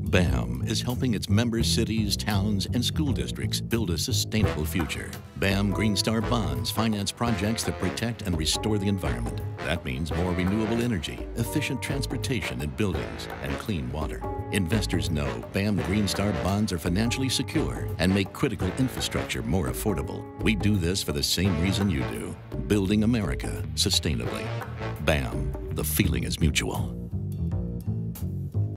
BAM is helping its member cities, towns, and school districts build a sustainable future. BAM GreenStar bonds finance projects that protect and restore the environment. That means more renewable energy, efficient transportation and buildings, and clean water. Investors know BAM GreenStar bonds are financially secure and make critical infrastructure more affordable. We do this for the same reason you do: building America sustainably. BAM, the feeling is mutual.